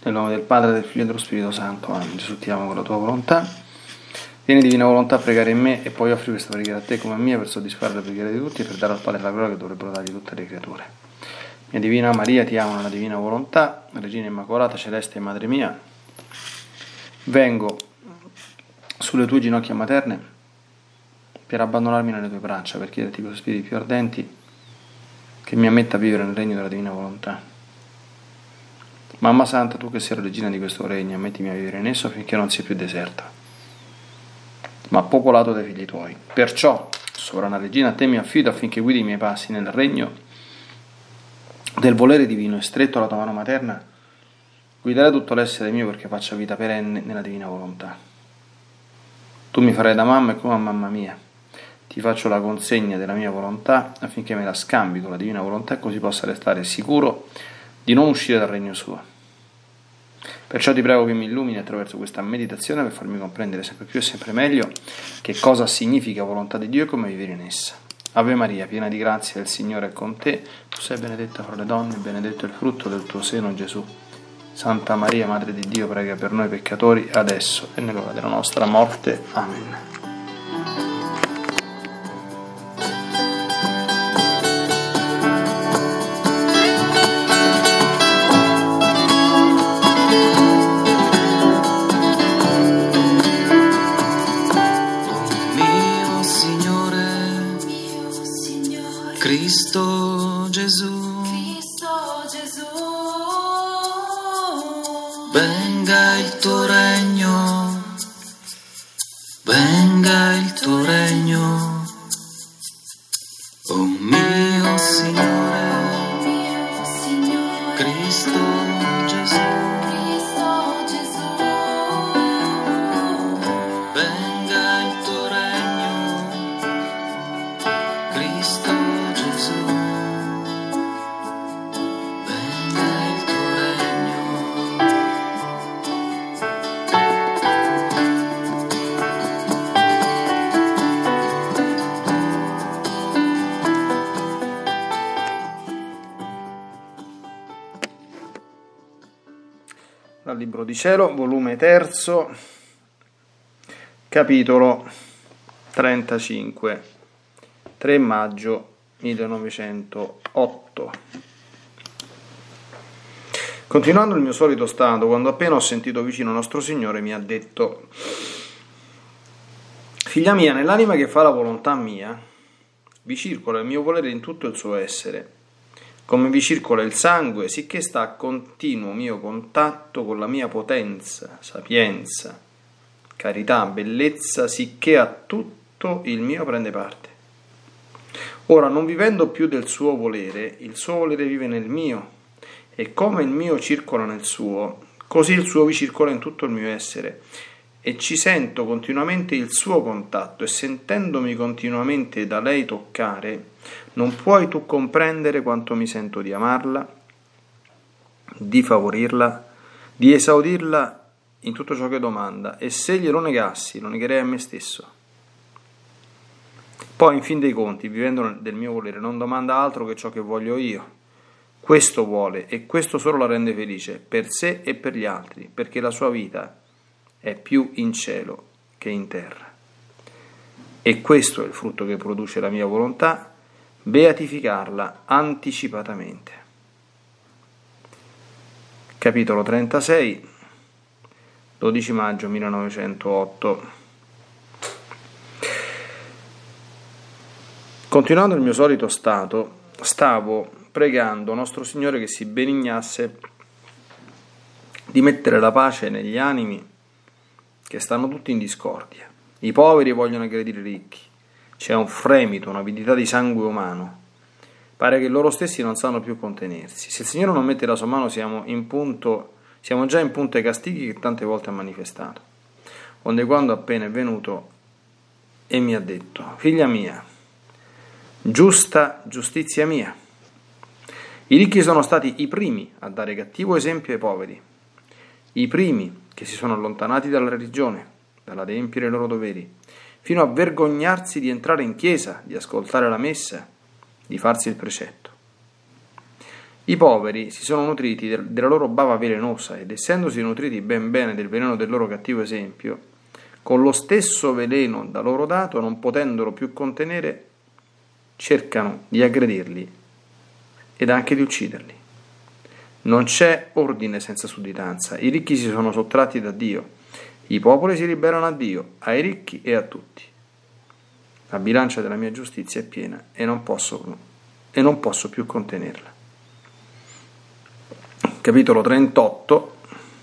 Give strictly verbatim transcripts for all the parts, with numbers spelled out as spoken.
Nel nome del Padre, del Figlio e dello Spirito Santo. Amen. Gesù, ti amo con la tua volontà. Vieni, divina volontà, a pregare in me, e poi offri questa preghiera a te come a mia, per soddisfare le preghiere di tutti e per dare al Padre la gloria che dovrebbero dargli tutte le creature. Mia Divina Maria, ti amo nella divina volontà, Regina Immacolata, Celeste e Madre mia. Vengo sulle tue ginocchia materne per abbandonarmi nelle tue braccia, per chiederti con spiriti più ardenti che mi ammetta a vivere nel regno della divina volontà. Mamma Santa, tu che sei la regina di questo regno, ammettimi a vivere in esso finché non sia più deserta, ma popolato dai figli tuoi. Perciò, sovrana regina, a te mi affido affinché guidi i miei passi nel regno del volere divino, e stretto alla tua mano materna guiderai tutto l'essere mio perché faccia vita perenne nella divina volontà. Tu mi farai da mamma e come a mamma mia ti faccio la consegna della mia volontà affinché me la scambi con la divina volontà e così possa restare sicuro di non uscire dal regno suo. Perciò ti prego che mi illumini attraverso questa meditazione per farmi comprendere sempre più e sempre meglio che cosa significa volontà di Dio e come vivere in essa. Ave Maria, piena di grazia, il Signore è con te. Tu sei benedetta fra le donne e benedetto è il frutto del tuo seno, Gesù. Santa Maria, Madre di Dio, prega per noi peccatori, adesso e nell'ora della nostra morte. Amen. Cristo Gesù, Cristo Gesù, venga il tuo regno, venga il tuo regno, oh mio Signore, mio Signore, Cristo Gesù, Cristo Gesù, venga il tuo regno, Cristo Gesù, venga il tuo regno. Dal Libro di Cielo, volume terzo, capitolo trentacinque, tre maggio millenovecentotto. Continuando il mio solito stato, quando appena ho sentito vicino nostro Signore, mi ha detto: figlia mia, nell'anima che fa la volontà mia, vi circola il mio volere in tutto il suo essere, come vi circola il sangue, sicché sta a continuo mio contatto con la mia potenza, sapienza, carità, bellezza, sicché a tutto il mio prende parte. Ora, non vivendo più del suo volere, il suo volere vive nel mio, e come il mio circola nel suo, così il suo vi circola in tutto il mio essere, e ci sento continuamente il suo contatto, e sentendomi continuamente da lei toccare, non puoi tu comprendere quanto mi sento di amarla, di favorirla, di esaudirla in tutto ciò che domanda, e se glielo negassi, lo negherei a me stesso. Poi, in fin dei conti, vivendo del mio volere, non domanda altro che ciò che voglio io. Questo vuole, e questo solo la rende felice, per sé e per gli altri, perché la sua vita è più in cielo che in terra. E questo è il frutto che produce la mia volontà, beatificarla anticipatamente. Capitolo trentasei, dodici maggio millenovecentotto. Continuando il mio solito stato, stavo pregando nostro Signore che si benignasse di mettere la pace negli animi che stanno tutti in discordia. I poveri vogliono aggredire i ricchi, c'è un fremito, un'avidità di sangue umano, pare che loro stessi non sanno più contenersi. Se il Signore non mette la sua mano siamo, in punto, siamo già in punto ai castighi che tante volte ha manifestato. Onde quando appena è venuto e mi ha detto: figlia mia, giusta giustizia mia, i ricchi sono stati i primi a dare cattivo esempio ai poveri, i primi che si sono allontanati dalla religione, dall'adempiere i loro doveri, fino a vergognarsi di entrare in chiesa, di ascoltare la messa, di farsi il precetto. I poveri si sono nutriti del- della loro bava velenosa ed essendosi nutriti ben bene del veleno del loro cattivo esempio, con lo stesso veleno da loro dato, non potendolo più contenere, cercano di aggredirli ed anche di ucciderli. Non c'è ordine senza sudditanza, i ricchi si sono sottratti da Dio, i popoli si ribellano a Dio, ai ricchi e a tutti. La bilancia della mia giustizia è piena e non posso, e non posso più contenerla. Capitolo trentotto,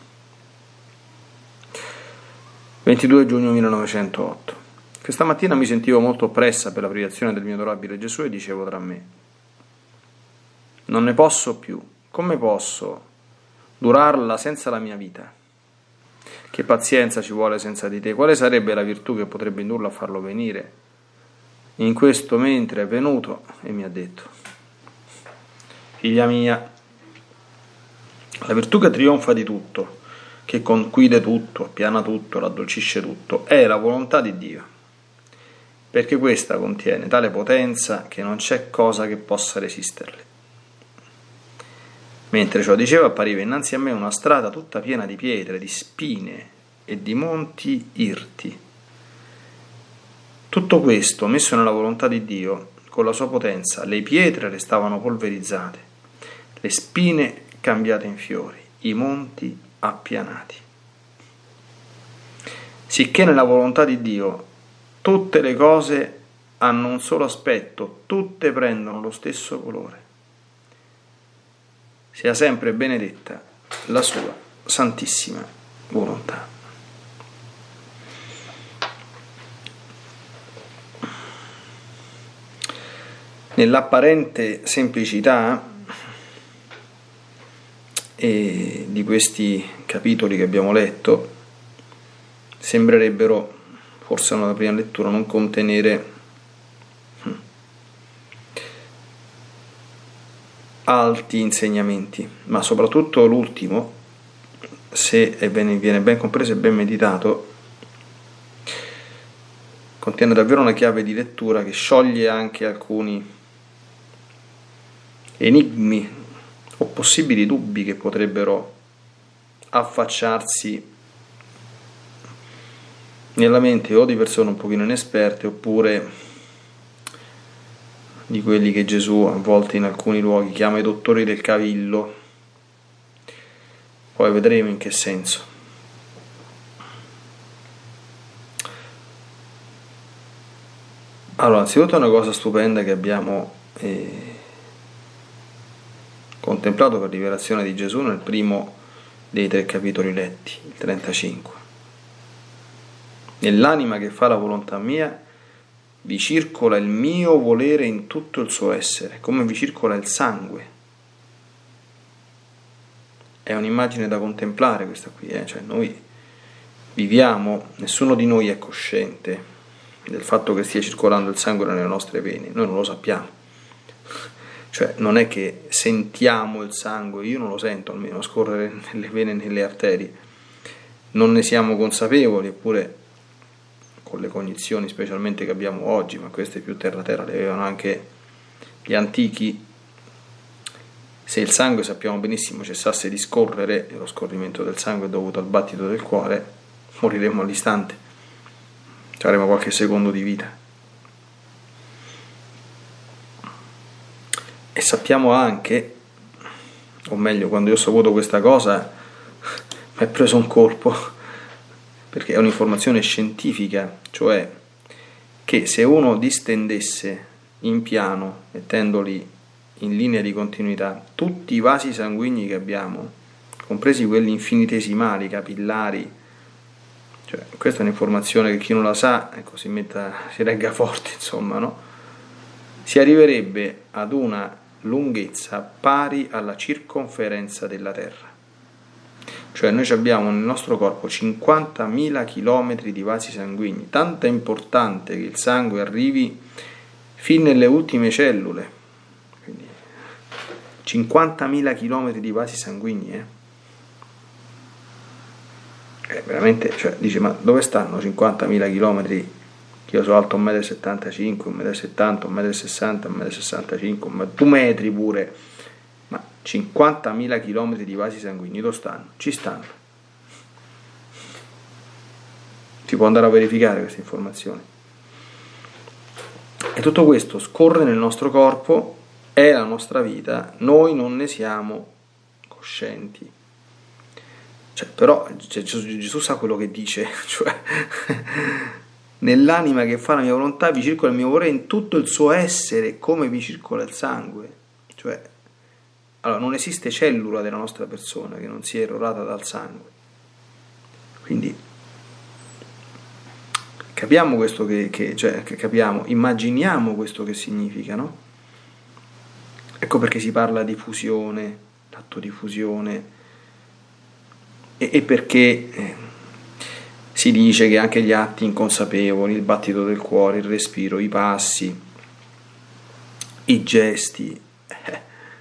ventidue giugno millenovecentootto. Questa mattina mi sentivo molto oppressa per la privazione del mio adorabile Gesù e dicevo tra me: non ne posso più, come posso durarla senza la mia vita? Che pazienza ci vuole senza di te? Quale sarebbe la virtù che potrebbe indurlo a farlo venire? In questo mentre è venuto e mi ha detto: figlia mia, la virtù che trionfa di tutto, che conquide tutto, appiana tutto, raddolcisce tutto, è la volontà di Dio, perché questa contiene tale potenza che non c'è cosa che possa resisterle. Mentre ciò diceva, appariva innanzi a me una strada tutta piena di pietre, di spine e di monti irti. Tutto questo, messo nella volontà di Dio, con la sua potenza, le pietre restavano polverizzate, le spine cambiate in fiori, i monti appianati. Sicché nella volontà di Dio tutte le cose hanno un solo aspetto, tutte prendono lo stesso colore. Sia sempre benedetta la sua santissima volontà. Nell'apparente semplicità e di questi capitoli che abbiamo letto sembrerebbero, forse alla prima lettura, non contenere alti insegnamenti, ma soprattutto l'ultimo, se viene ben compreso e ben meditato, contiene davvero una chiave di lettura che scioglie anche alcuni enigmi o possibili dubbi che potrebbero affacciarsi nella mente o di persone un pochino inesperte oppure di quelli che Gesù a volte in alcuni luoghi chiama i dottori del cavillo. Poi vedremo in che senso. Allora, anzitutto è una cosa stupenda che abbiamo eh, contemplato per rivelazione di Gesù nel primo dei tre capitoli letti, il trentacinque. Nell'anima che fa la volontà mia vi circola il mio volere in tutto il suo essere, come vi circola il sangue. È un'immagine da contemplare questa qui, eh? Cioè noi viviamo, nessuno di noi è cosciente del fatto che stia circolando il sangue nelle nostre vene, noi non lo sappiamo. Cioè non è che sentiamo il sangue, io non lo sento almeno scorrere nelle vene e nelle arterie, non ne siamo consapevoli, eppure con le cognizioni specialmente che abbiamo oggi, ma queste più terra terra le avevano anche gli antichi, se il sangue sappiamo benissimo cessasse di scorrere, e lo scorrimento del sangue è dovuto al battito del cuore, moriremo all'istante, ci avremo qualche secondo di vita. E sappiamo anche, o meglio, quando io ho saputo questa cosa mi è preso un colpo, perché è un'informazione scientifica, cioè che se uno distendesse in piano, mettendoli in linea di continuità, tutti i vasi sanguigni che abbiamo, compresi quelli infinitesimali, capillari, cioè questa è un'informazione che chi non la sa, ecco, si metta, si regga forte, insomma, no? Si arriverebbe ad una lunghezza pari alla circonferenza della Terra. Cioè noi abbiamo nel nostro corpo cinquantamila chilometri di vasi sanguigni, tanto è importante che il sangue arrivi fin nelle ultime cellule. Quindi cinquantamila chilometri di vasi sanguigni, eh? Eh, veramente, cioè, dice, ma dove stanno cinquantamila chilometri? Io sono alto un metro e settantacinque, un metro e settanta, un metro e sessanta, un metro e sessantacinque, due metri pure. Ma cinquantamila chilometri di vasi sanguigni dove stanno? Ci stanno. Si può andare a verificare queste informazioni. E tutto questo scorre nel nostro corpo, è la nostra vita, noi non ne siamo coscienti. Cioè, però cioè, Gesù sa quello che dice, cioè nell'anima che fa la mia volontà vi circola il mio volere in tutto il suo essere, come vi circola il sangue. Cioè, allora non esiste cellula della nostra persona che non sia errorata dal sangue. Quindi capiamo questo che, che cioè che capiamo, immaginiamo questo che significa, no? Ecco perché si parla di fusione, l'atto di fusione, e, e perché eh, si dice che anche gli atti inconsapevoli, il battito del cuore, il respiro, i passi, i gesti, eh,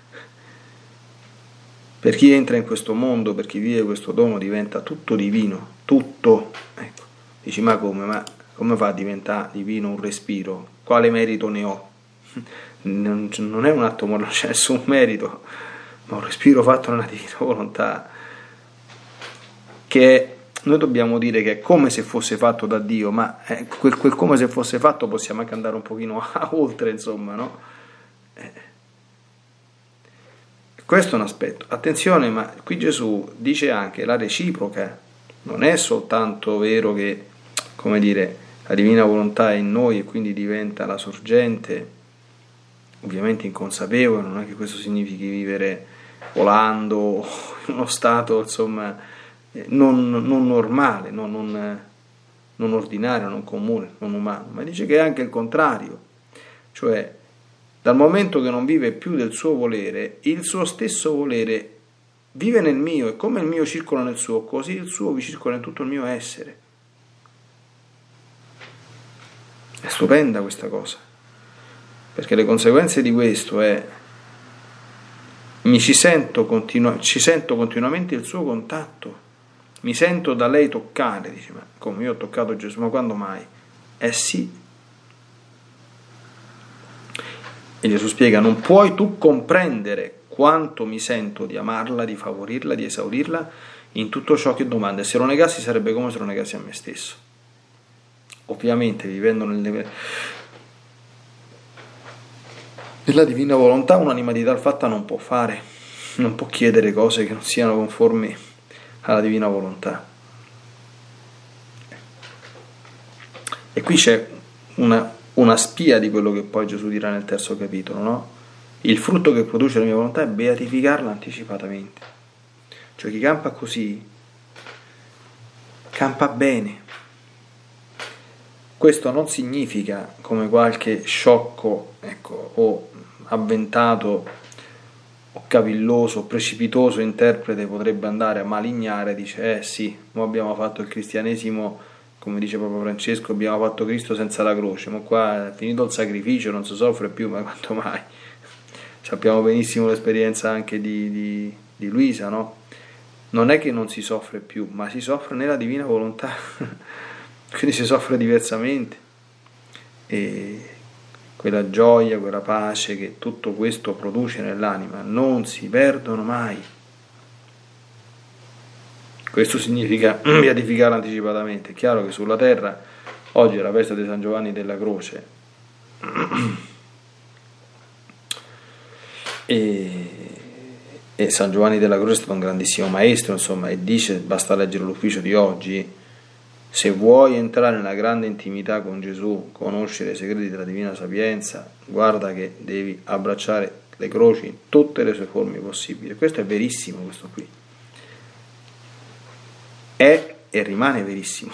per chi entra in questo mondo, per chi vive questo dono, diventa tutto divino, tutto. Ecco. Dici, ma come? Ma come fa a diventare divino un respiro? Quale merito ne ho? Non, non è un atto morale, non c'è nessun merito, ma un respiro fatto nella divina volontà, che noi dobbiamo dire che è come se fosse fatto da Dio, ma eh, quel, quel come se fosse fatto possiamo anche andare un pochino oltre, insomma, no? Eh. Questo è un aspetto. Attenzione, ma qui Gesù dice anche la reciproca, non è soltanto vero che, come dire, la divina volontà è in noi e quindi diventa la sorgente, ovviamente inconsapevole, non è che questo significhi vivere volando in uno stato, insomma, non, non normale, non, non, non ordinario, non comune, non umano, ma dice che è anche il contrario, cioè dal momento che non vive più del suo volere, il suo stesso volere vive nel mio, e come il mio circola nel suo, così il suo vi circola in tutto il mio essere. È stupenda questa cosa, perché le conseguenze di questo è mi ci sento, continu- ci sento continuamente il suo contatto, mi sento da lei toccare. Dice, ma come, io ho toccato Gesù, ma quando mai? Eh sì. E Gesù spiega, non puoi tu comprendere quanto mi sento di amarla, di favorirla, di esaurirla in tutto ciò che domanda, e se lo negassi sarebbe come se lo negassi a me stesso. Ovviamente vivendo nelle nella divina volontà un'anima di tal fatta non può fare, non può chiedere cose che non siano conformi alla divina volontà. E qui c'è una, una spia di quello che poi Gesù dirà nel terzo capitolo, no? Il frutto che produce la mia volontà è beatificarla anticipatamente. Cioè chi campa così campa bene. Questo non significa, come qualche sciocco, ecco, o avventato o cavilloso, precipitoso interprete potrebbe andare a malignare, dice eh sì, noi abbiamo fatto il cristianesimo, come dice Papa Francesco, abbiamo fatto Cristo senza la croce, ma qua è finito il sacrificio, non si soffre più, ma quanto mai? Sappiamo benissimo l'esperienza anche di, di, di Luisa, no? Non è che non si soffre più, ma si soffre nella divina volontà, quindi si soffre diversamente, e quella gioia, quella pace che tutto questo produce nell'anima non si perdono mai. Questo significa beatificare anticipatamente. È chiaro che sulla terra oggi è la festa di San Giovanni della Croce e, e San Giovanni della Croce è stato un grandissimo maestro, insomma, e dice, basta leggere l'ufficio di oggi, se vuoi entrare nella grande intimità con Gesù, conoscere i segreti della divina sapienza, guarda che devi abbracciare le croci in tutte le sue forme possibili. Questo è verissimo, questo qui. È e rimane verissimo.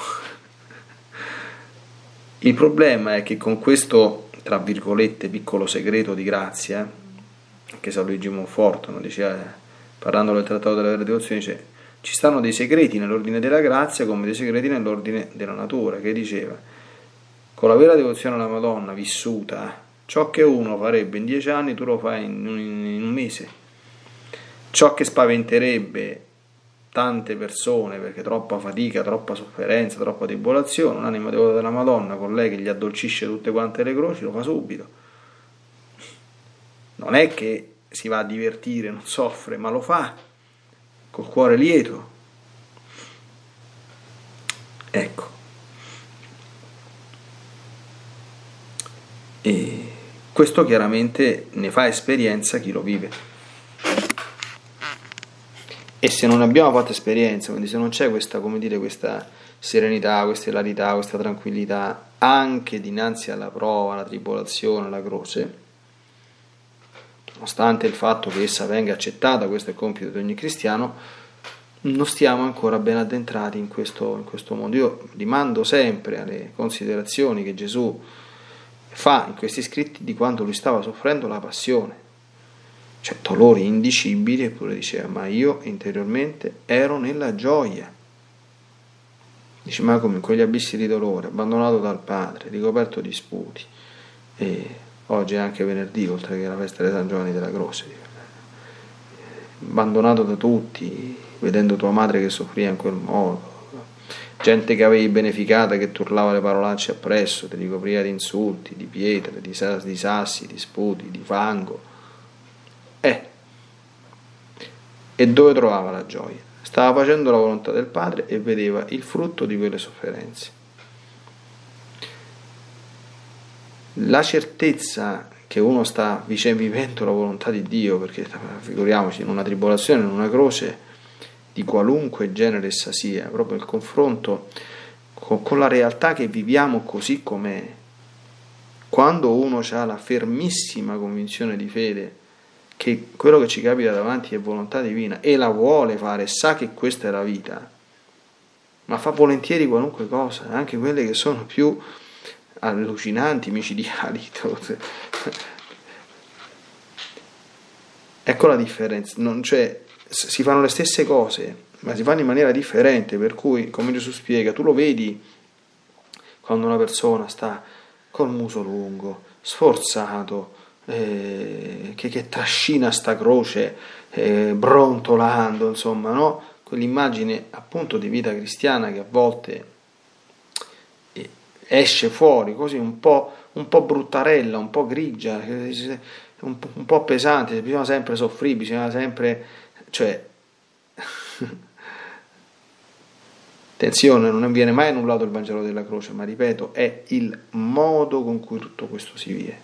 Il problema è che con questo, tra virgolette, piccolo segreto di grazia, che San Luigi Monforto no, diceva, parlando del Trattato della Vera Devozione, dice ci stanno dei segreti nell'ordine della grazia come dei segreti nell'ordine della natura, che diceva con la vera devozione alla Madonna vissuta, ciò che uno farebbe in dieci anni tu lo fai in un, in un mese, ciò che spaventerebbe tante persone perché troppa fatica, troppa sofferenza, troppa tribolazione, un'anima devota della Madonna con lei che gli addolcisce tutte quante le croci lo fa subito. Non è che si va a divertire, non soffre, ma lo fa col cuore lieto. Ecco. E questo chiaramente ne fa esperienza chi lo vive. E se non abbiamo fatto esperienza, quindi se non c'è questa, come dire, questa serenità, questa ilarità, questa tranquillità anche dinanzi alla prova, alla tribolazione, alla croce, nonostante il fatto che essa venga accettata, questo è il compito di ogni cristiano, non stiamo ancora ben addentrati in questo, in questo mondo. Io rimando sempre alle considerazioni che Gesù fa in questi scritti di quando lui stava soffrendo la passione, cioè dolori indicibili, eppure diceva: ma io interiormente ero nella gioia. Dice: ma come in quegli abissi di dolore, abbandonato dal Padre, ricoperto di sputi, e oggi è anche venerdì, oltre che la festa di San Giovanni della Croce, abbandonato da tutti, vedendo tua madre che soffriva in quel modo, gente che avevi beneficata che ti urlava le parolacce appresso, ti ricopriva di insulti, di pietre, di sassi, di sputi, di fango. Eh, e dove trovava la gioia? Stava facendo la volontà del Padre e vedeva il frutto di quelle sofferenze. La certezza che uno sta vivendo la volontà di Dio, perché figuriamoci, in una tribolazione, in una croce di qualunque genere essa sia, proprio il confronto con, con la realtà che viviamo così com'è, quando uno ha la fermissima convinzione di fede che quello che ci capita davanti è volontà divina e la vuole fare, sa che questa è la vita, ma fa volentieri qualunque cosa, anche quelle che sono più allucinanti, micidiali. Ecco la differenza, non, cioè, si fanno le stesse cose, ma si fanno in maniera differente, per cui, come Gesù spiega, tu lo vedi quando una persona sta col muso lungo, sforzato, eh, che, che trascina sta croce, eh, brontolando, insomma, no? Quell'immagine appunto di vita cristiana che a volte eh, esce fuori così un po', un po' bruttarella, un po' grigia, un, un po' pesante, bisogna sempre soffrire, bisogna sempre, cioè attenzione, non viene mai annullato il Vangelo della croce, ma ripeto, è il modo con cui tutto questo si vive,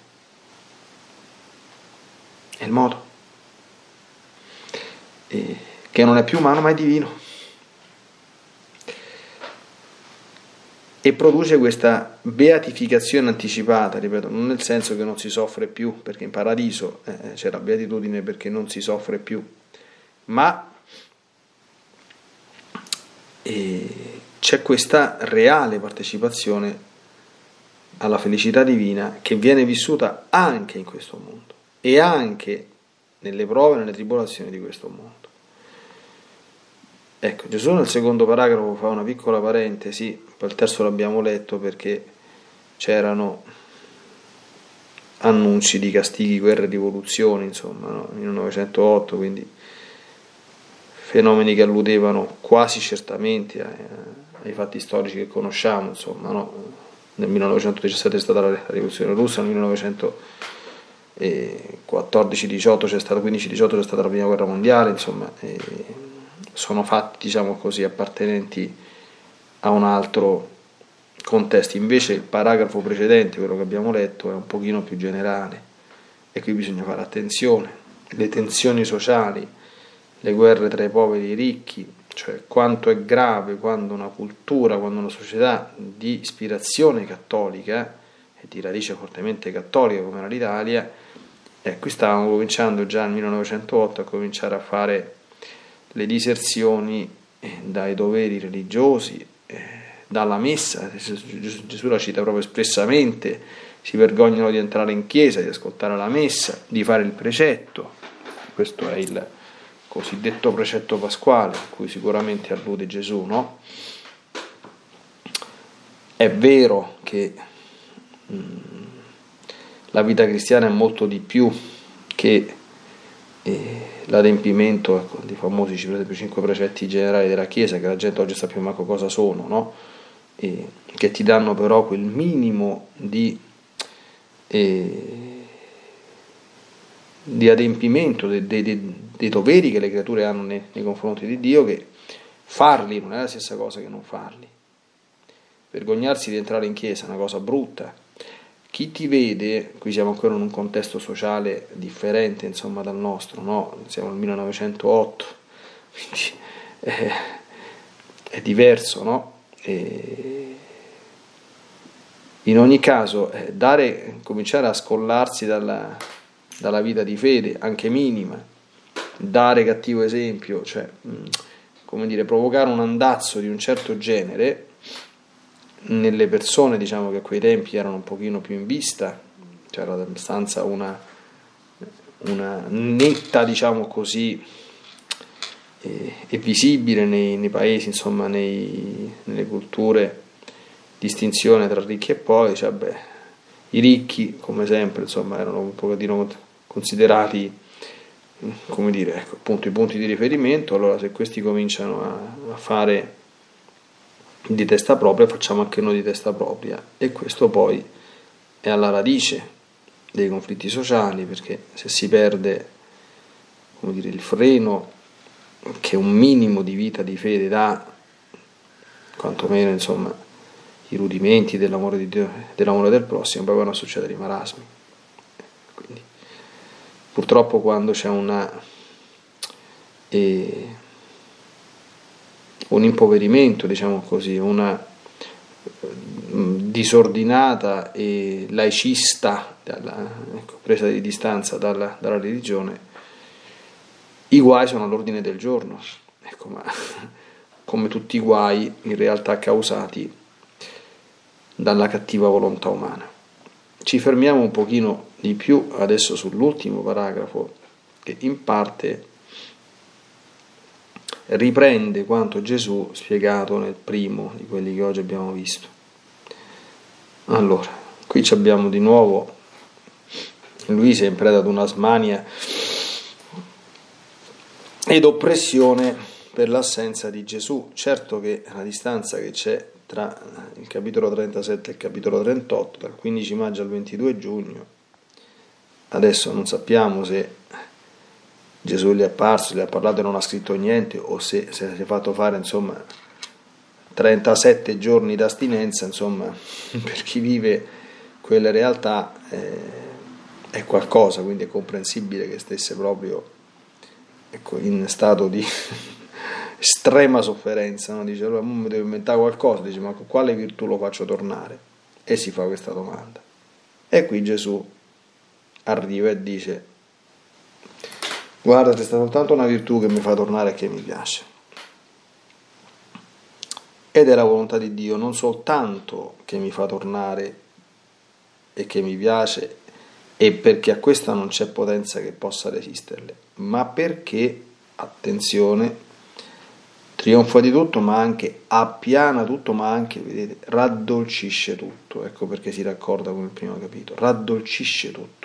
è il modo, e, che non è più umano ma è divino, e produce questa beatificazione anticipata, ripeto, non nel senso che non si soffre più, perché in paradiso eh, c'è la beatitudine perché non si soffre più, ma e c'è questa reale partecipazione alla felicità divina che viene vissuta anche in questo mondo e anche nelle prove e nelle tribolazioni di questo mondo. Ecco, Gesù nel secondo paragrafo fa una piccola parentesi, poi il terzo l'abbiamo letto perché c'erano annunci di castighi, guerre e rivoluzioni, insomma, no? millenovecentotto, quindi fenomeni che alludevano quasi certamente ai, ai fatti storici che conosciamo, insomma, no? Nel millenovecentodiciassette è stata la rivoluzione russa, nel millenovecentoquattordici diciotto c'è stata, quindici diciotto c'è stata la prima guerra mondiale, insomma, e sono fatti, diciamo così, appartenenti a un altro contesto. Invece il paragrafo precedente, quello che abbiamo letto, è un pochino più generale e qui bisogna fare attenzione. Le tensioni sociali, le guerre tra i poveri e i ricchi, cioè quanto è grave quando una cultura, quando una società di ispirazione cattolica e di radice fortemente cattolica come era l'Italia, eh, qui stavamo cominciando già nel millenovecentotto a cominciare a fare le diserzioni eh, dai doveri religiosi, eh, dalla messa. Gesù la cita proprio espressamente: si vergognano di entrare in chiesa, di ascoltare la messa, di fare il precetto. Questo è il cosiddetto precetto pasquale, a cui sicuramente allude Gesù, no? È vero che mh, la vita cristiana è molto di più che eh, l'adempimento, ecco, dei famosi cinque precetti generali della Chiesa, che la gente oggi sa più manco cosa sono, no? E che ti danno però quel minimo di eh, di adempimento dei, dei, dei, dei doveri che le creature hanno nei, nei confronti di Dio, che farli non è la stessa cosa che non farli. Vergognarsi di entrare in chiesa è una cosa brutta. Chi ti vede, qui siamo ancora in un contesto sociale differente, insomma, dal nostro, no? Siamo nel millenovecentootto, quindi è, è diverso, no? E in ogni caso, eh, dare, cominciare a scollarsi dalla, dalla vita di fede, anche minima, dare cattivo esempio, cioè, mh, come dire, provocare un andazzo di un certo genere nelle persone, diciamo, che a quei tempi erano un pochino più in vista, c'era abbastanza una, una netta, diciamo così, e, e visibile nei, nei paesi, insomma, nei, nelle culture, distinzione tra ricchi e poveri. Cioè, beh, i ricchi, come sempre, insomma, erano un pochettino considerati, come dire, ecco, appunto, i punti di riferimento. Allora, se questi cominciano a, a fare di testa propria, facciamo anche noi di testa propria, e questo poi è alla radice dei conflitti sociali, perché se si perde, come dire, il freno che un minimo di vita di fede dà, quantomeno, insomma, i rudimenti dell'amore di Dio, dell'amore del prossimo, poi vanno a succedere i marasmi. Quindi purtroppo quando c'è una eh, un impoverimento, diciamo così, una disordinata e laicista dalla, ecco, presa di distanza dalla, dalla religione, i guai sono all'ordine del giorno, ecco, ma come tutti i guai in realtà causati dalla cattiva volontà umana. Ci fermiamo un pochino di più adesso sull'ultimo paragrafo, che in parte riprende quanto Gesù spiegato nel primo di quelli che oggi abbiamo visto. Allora, qui abbiamo di nuovo lui sempre ad una smania ed oppressione per l'assenza di Gesù. Certo che la distanza che c'è tra il capitolo trentasette e il capitolo trentotto, dal quindici maggio al ventidue giugno, adesso non sappiamo se Gesù gli è apparso, gli ha parlato e non ha scritto niente, o se, se si è fatto fare, insomma, trentasette giorni d'astinenza, insomma, per chi vive quelle realtà eh, è qualcosa, quindi è comprensibile che stesse proprio, ecco, in stato di estrema sofferenza, no? Dice, allora mi devo inventare qualcosa, dice, ma con quale virtù lo faccio tornare? E si fa questa domanda. E qui Gesù arriva e dice, guarda, c'è soltanto una virtù che mi fa tornare e che mi piace, ed è la volontà di Dio, non soltanto che mi fa tornare e che mi piace, e perché a questa non c'è potenza che possa resisterle, ma perché, attenzione, trionfa di tutto, ma anche appiana tutto, ma anche, vedete, raddolcisce tutto. Ecco perché si raccorda con il primo capitolo, raddolcisce tutto.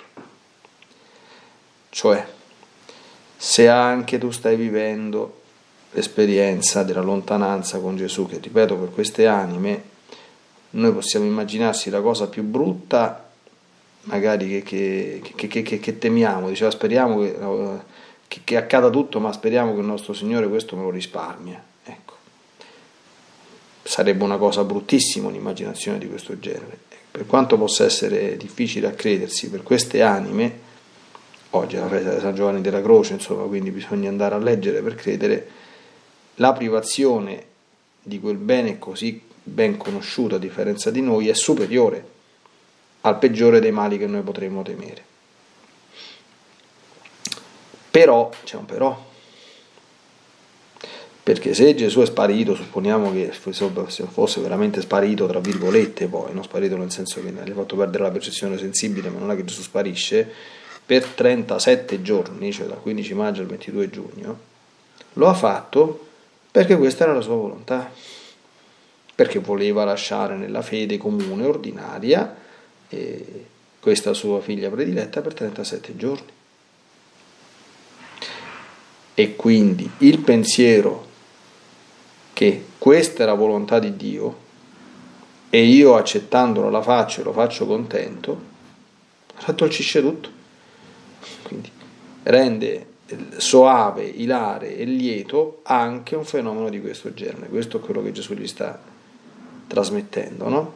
Cioè, se anche tu stai vivendo l'esperienza della lontananza con Gesù, che ripeto, per queste anime noi possiamo immaginarsi la cosa più brutta magari che, che, che, che, che temiamo, diceva, speriamo che, che, che accada tutto, ma speriamo che il nostro Signore questo me lo risparmia. Ecco, sarebbe una cosa bruttissima un'immaginazione di questo genere. Per quanto possa essere difficile a credersi per queste anime, oggi è la festa di San Giovanni della Croce, insomma, quindi bisogna andare a leggere per credere, la privazione di quel bene così ben conosciuto a differenza di noi è superiore al peggiore dei mali che noi potremmo temere. Però, c'è un però, perché se Gesù è sparito, supponiamo che fosse veramente sparito, tra virgolette, poi, non sparito nel senso che gli ha fatto perdere la percezione sensibile, ma non è che Gesù sparisce, per trentasette giorni, cioè dal quindici maggio al ventidue giugno, lo ha fatto perché questa era la sua volontà, perché voleva lasciare nella fede comune, ordinaria, eh, questa sua figlia prediletta per trentasette giorni. E quindi il pensiero che questa è la volontà di Dio e io accettandolo la faccio e lo faccio contento, raddolcisce tutto. Quindi rende soave, ilare e lieto anche un fenomeno di questo genere. Questo è quello che Gesù gli sta trasmettendo, no?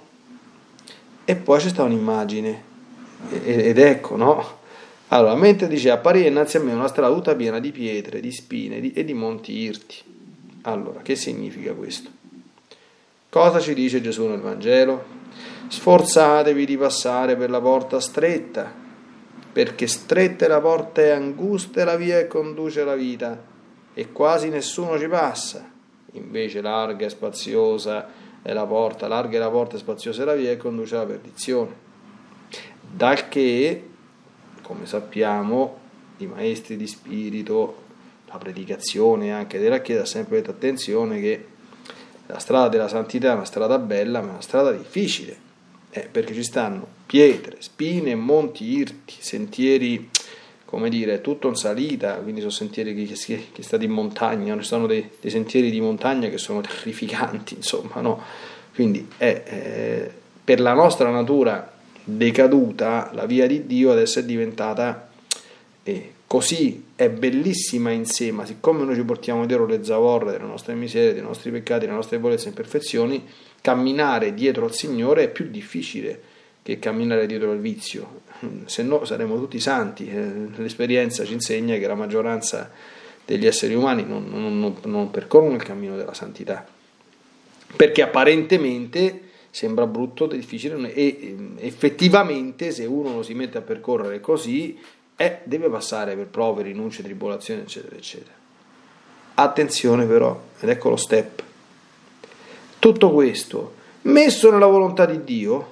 E poi c'è sta un'immagine, ed ecco, no? Allora, mentre dice apparì innanzi a me una strada tutta piena di pietre, di spine di, e di monti irti. Allora, che significa questo? Cosa ci dice Gesù nel Vangelo? Sforzatevi di passare per la porta stretta, perché stretta è la porta e angusta è la via che conduce alla vita, e quasi nessuno ci passa. Invece larga e spaziosa è la porta, larga è la porta e spaziosa è la via che conduce alla perdizione. Dal che, come sappiamo, i maestri di spirito, la predicazione anche della Chiesa ha sempre detto attenzione che la strada della santità è una strada bella, ma è una strada difficile, eh, perché ci stanno pietre, spine, monti irti, sentieri, come dire, tutto in salita, quindi sono sentieri che, che, che stanno in montagna, ci sono dei, dei sentieri di montagna che sono terrificanti, insomma, no? Quindi è, eh, per la nostra natura decaduta, la via di Dio adesso è diventata eh, così, è bellissima in sé, ma siccome noi ci portiamo dietro le zavorre delle nostre miserie, dei nostri peccati, delle nostre debolezze e imperfezioni, camminare dietro al Signore è più difficile che camminare dietro al vizio, se no saremo tutti santi. L'esperienza ci insegna che la maggioranza degli esseri umani non, non, non, non percorrono il cammino della santità, perché apparentemente sembra brutto, difficile, e effettivamente se uno lo si mette a percorrere così eh, deve passare per prove, rinunce, tribolazioni, eccetera eccetera. Attenzione però, ed ecco lo step, tutto questo messo nella volontà di Dio,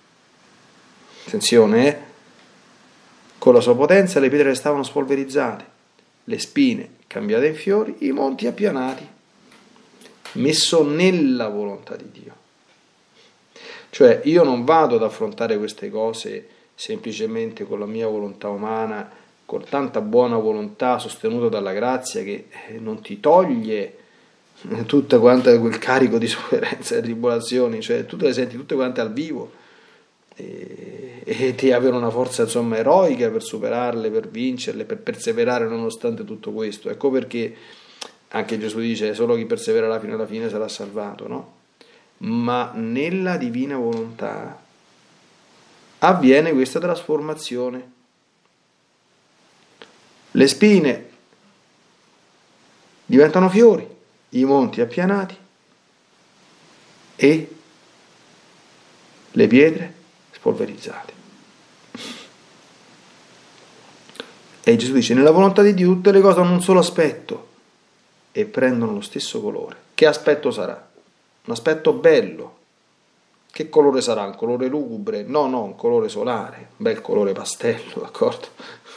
attenzione, eh, con la sua potenza le pietre restavano spolverizzate, le spine cambiate in fiori, i monti appianati, messo nella volontà di Dio. Cioè io non vado ad affrontare queste cose semplicemente con la mia volontà umana, con tanta buona volontà sostenuta dalla grazia che non ti toglie tutta quanta quel carico di sofferenza e tribolazioni, cioè tu te le senti tutte quante al vivo e, e ti avere una forza insomma eroica per superarle, per vincerle, per perseverare nonostante tutto questo. Ecco perché anche Gesù dice solo chi persevera fino alla fine sarà salvato, no? Ma nella divina volontà avviene questa trasformazione. Le spine diventano fiori, i monti appianati e le pietre spolverizzate. E Gesù dice: nella volontà di Dio tutte le cose hanno un solo aspetto e prendono lo stesso colore. Che aspetto sarà? Un aspetto bello. Che colore sarà? Un colore lugubre? No, no, un colore solare, un bel colore pastello, d'accordo?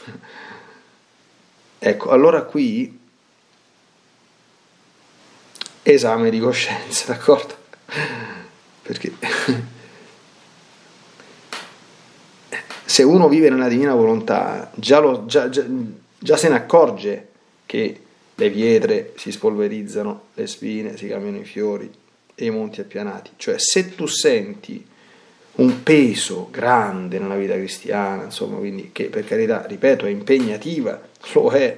Ecco, allora qui esame di coscienza, d'accordo? Perché se uno vive nella divina volontà già, lo, già, già, già se ne accorge che le pietre si spolverizzano, le spine si cambiano in fiori e i monti appianati. Cioè se tu senti un peso grande nella vita cristiana, insomma, quindi che per carità, ripeto, è impegnativa, lo è,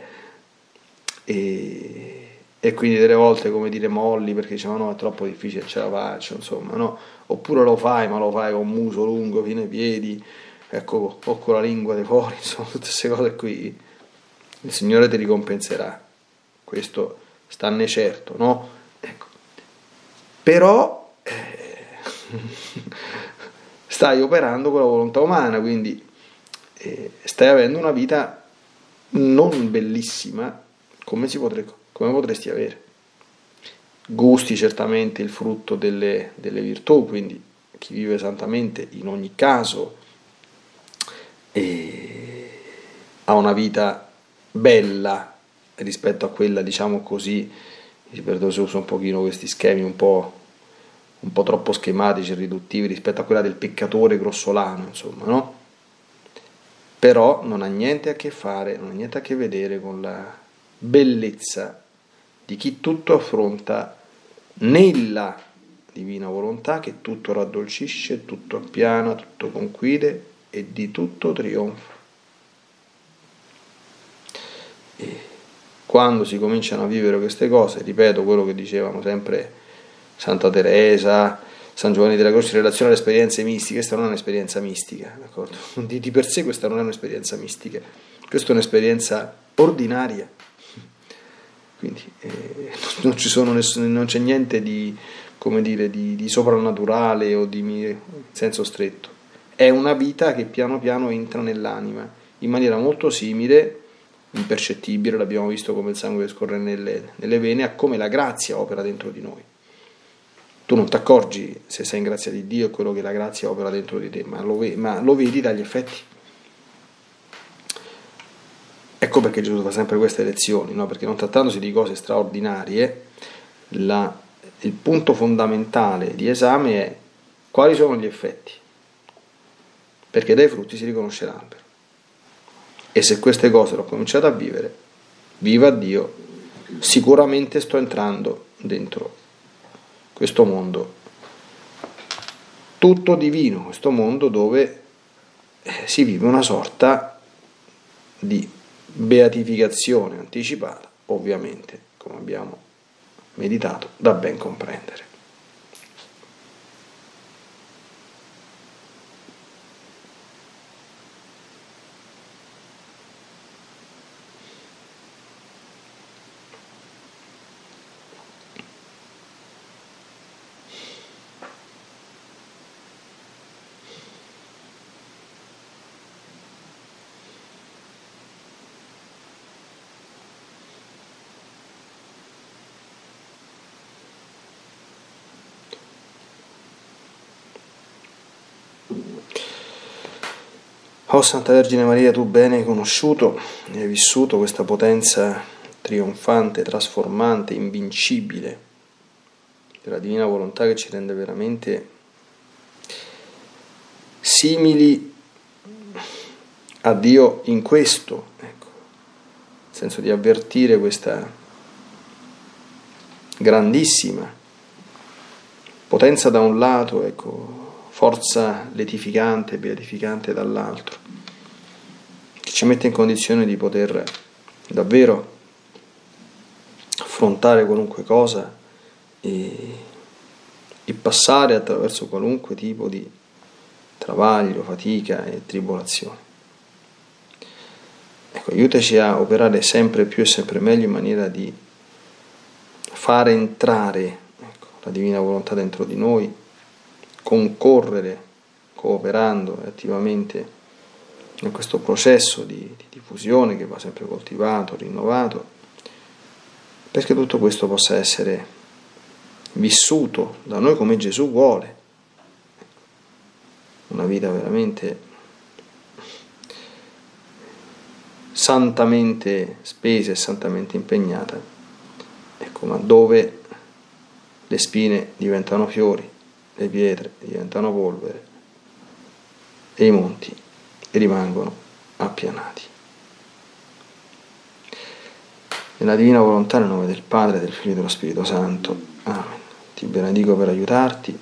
e, e quindi delle volte, come dire, molli perché diciamo no, è troppo difficile, ce la faccio, insomma, no? Oppure lo fai, ma lo fai con muso lungo fino ai piedi, ecco, o con la lingua dei fuori, insomma, tutte queste cose qui, il Signore ti ricompenserà, questo stanne certo, no? Ecco. Però eh, stai operando con la volontà umana, quindi eh, stai avendo una vita non bellissima come, si potre, come potresti avere. Gusti certamente il frutto delle, delle virtù, quindi chi vive santamente in ogni caso eh, ha una vita bella rispetto a quella, diciamo così, perdono se uso un pochino questi schemi un po', un po' troppo schematici e riduttivi rispetto a quella del peccatore grossolano, insomma, no? Però non ha niente a che fare, non ha niente a che vedere con la bellezza di chi tutto affronta nella divina volontà, che tutto raddolcisce, tutto appiana, tutto conquide e di tutto trionfa. E quando si cominciano a vivere queste cose, ripeto quello che dicevano sempre Santa Teresa, San Giovanni della Croce in relazione alle esperienze mistiche, questa non è un'esperienza mistica, d'accordo? Di, di per sé questa non è un'esperienza mistica, questa è un'esperienza ordinaria. Quindi eh, non ci sono nessun, non c'è niente di, come dire, di, di soprannaturale o di in senso stretto. È una vita che piano piano entra nell'anima in maniera molto simile, impercettibile, l'abbiamo visto come il sangue che scorre nelle, nelle vene, a come la grazia opera dentro di noi. Tu non ti accorgi se sei in grazia di Dio e quello che la grazia opera dentro di te, ma lo, ma lo vedi dagli effetti. Ecco perché Gesù fa sempre queste lezioni, no? Perché non trattandosi di cose straordinarie, la, il punto fondamentale di esame è quali sono gli effetti, perché dai frutti si riconosce l'albero. E se queste cose l'ho cominciato a vivere, viva Dio, sicuramente sto entrando dentro questo mondo tutto divino, questo mondo dove si vive una sorta di beatificazione anticipata, ovviamente, come abbiamo meditato, da ben comprendere. O Santa Vergine Maria, tu bene hai conosciuto e hai vissuto questa potenza trionfante, trasformante, invincibile della Divina Volontà che ci rende veramente simili a Dio in questo, ecco, nel senso di avvertire questa grandissima potenza da un lato, ecco, forza letificante, beatificante dall'altro, che ci mette in condizione di poter davvero affrontare qualunque cosa e, e passare attraverso qualunque tipo di travaglio, fatica e tribolazione. Ecco, aiutaci a operare sempre più e sempre meglio in maniera di fare entrare, ecco, la Divina Volontà dentro di noi, concorrere, cooperando attivamente in questo processo di, di diffusione che va sempre coltivato, rinnovato, perché tutto questo possa essere vissuto da noi come Gesù vuole, una vita veramente santamente spesa e santamente impegnata, ecco, ma dove le spine diventano fiori, le pietre diventano polvere e i monti rimangono appianati. Nella Divina Volontà, nel nome del Padre, del Figlio e dello Spirito Santo. Amen. Ti benedico per aiutarti,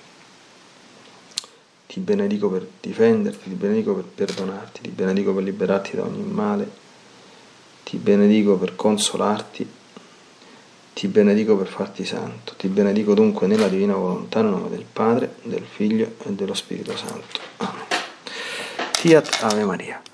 ti benedico per difenderti, ti benedico per perdonarti, ti benedico per liberarti da ogni male, ti benedico per consolarti, ti benedico per farti santo, ti benedico dunque nella Divina Volontà, nel nome del Padre, del Figlio e dello Spirito Santo. Amen. Fiat Ave Maria.